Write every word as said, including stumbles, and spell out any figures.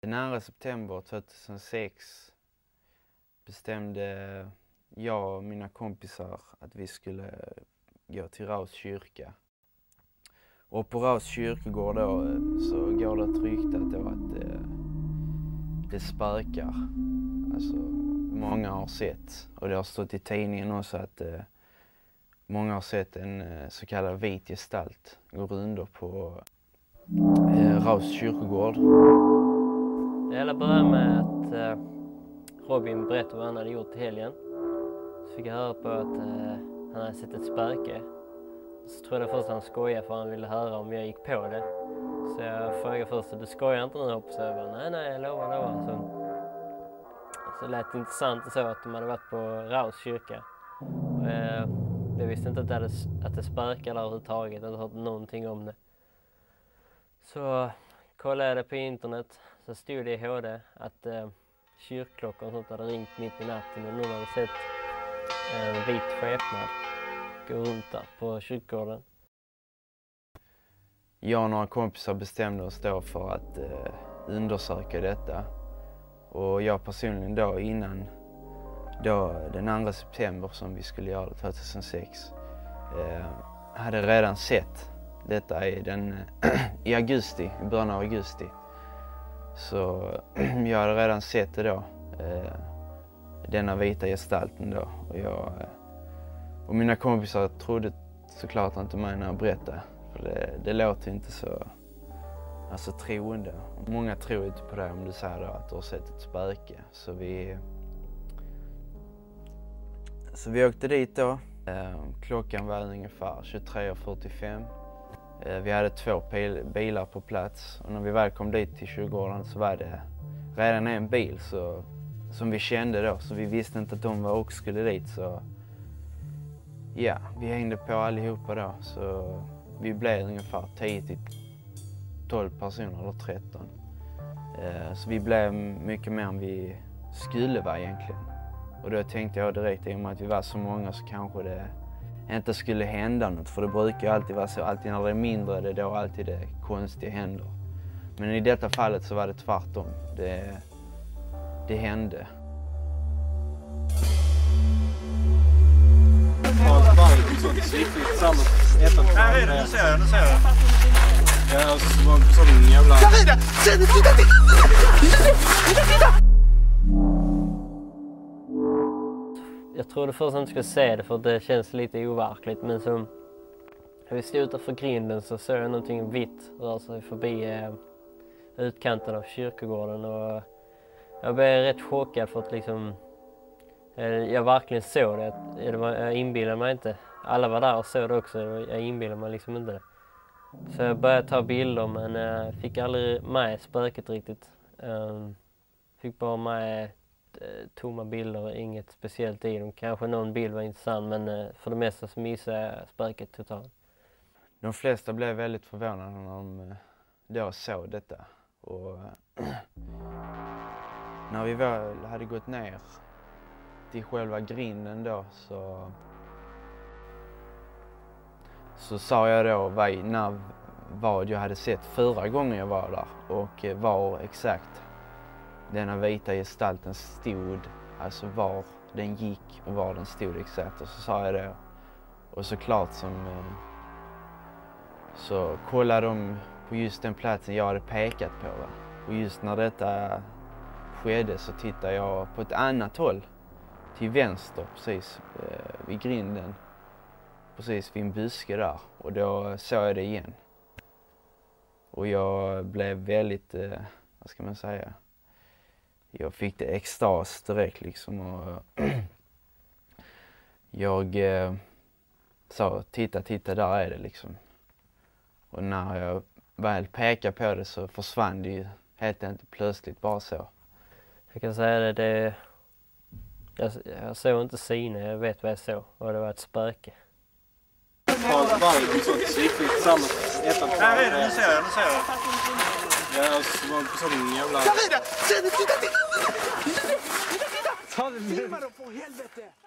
Den andra september tjugohundrasex bestämde jag och mina kompisar att vi skulle gå till Raus kyrka. Och på Raus kyrkogård då så går det ett rykte att, då att det, det spökar. Alltså, många har sett, och det har stått i tidningen också, att eh, många har sett en eh, så kallad vit gestalt gå runt på eh, Raus kyrkogård. Det hela började med att eh, Robin berättade vad han hade gjort i helgen. Så fick jag höra på att eh, han hade sett ett spöke. Så trodde jag först att han skojade för han ville höra om jag gick på det. Så jag frågade först, du skojar inte nu? Så jag bara, nej nej, jag lovar, lovar. Så, så lät det intressant och så att de hade varit på Raus kyrka. Och, eh, jag visste inte att det, hade, att det spökade överhuvudtaget, jag hade hört någonting om det. Så kollade jag det på internet, så stod det i H D att eh, kyrkklockan och sånt hade ringt mitt i natten och någon hade sett en eh, vit skepnad gå runt där på kyrkogården. Jag och några kompisar bestämde oss då för att eh, undersöka detta. Och jag personligen då innan då, den andra september som vi skulle göra tjugohundrasex eh, hade redan sett detta i, den, i augusti, i början av augusti. Så jag hade redan sett det då, eh, denna vita gestalten då. Och, jag, och mina kompisar trodde såklart inte mig när jag berättade. För det, det låter inte så alltså, troende. Många tror inte på det om du säger då att du har sett ett spöke. Så vi, så vi åkte dit då. Eh, klockan var ungefär tjugotre fyrtiofem. Vi hade två bilar på plats, och när vi väl kom dit till kyrkogården så var det redan en bil så, som vi kände då, så vi visste inte att de var också skulle dit. Så ja, vi hängde på allihopa då, så vi blev ungefär tio till tolv personer eller tretton. Så vi blev mycket mer än vi skulle vara egentligen. Och då tänkte jag direkt, i och med att vi var så många så kanske det inte skulle hända något, för det brukar ju alltid vara så, alltid när det är mindre det är då alltid det konstiga händer. Men i detta fallet så var det tvärtom, det, det hände. Här är det, nu ser jag, nu ser jag. Ja, och så var det sån jävla... Titta, titta, titta, titta! Jag trodde först att jag inte skulle se det för det känns lite overkligt, men så när vi stod utanför grinden så såg jag någonting vitt röra sig förbi eh, utkanten av kyrkogården, och jag blev rätt chockad för att liksom eh, jag verkligen såg det. Jag inbillade mig inte. Alla var där och såg det också, jag inbillade mig liksom inte det. Så jag började ta bilder, men jag eh, fick aldrig med spöket riktigt. Um, fick bara med tomma bilder, inget speciellt i dem. Kanske någon bild var intressant, men för det mesta så missade jag spöket totalt. De flesta blev väldigt förvånade när de då såg detta. Och när vi väl hade gått ner till själva grinden då så så sa jag då vad, när, vad jag hade sett förra gången jag var där och var exakt denna vita gestalten stod, alltså var den gick och var den stod exakt. Och så sa jag det. Och såklart som så kollade de på just den platsen jag hade pekat på. Va? Och just när detta skedde så tittade jag på ett annat håll till vänster, precis eh, vid grinden. Precis vid en buske där. Och då såg jag det igen. Och jag blev väldigt, eh, vad ska man säga, jag fick det extas direkt liksom, och jag eh, sa titta, titta, där är det liksom. Och när jag väl pekade på det så försvann det ju helt inte plötsligt bara så. Jag kan säga det, det jag, jag såg inte Sine, jag vet vad jag såg, och det var ett spöke. Här är det, nu ser jag, nu ser jag. Ja, och så var det sån jävla... Titta, titta, titta! Titta, titta! Filma dem för helvete!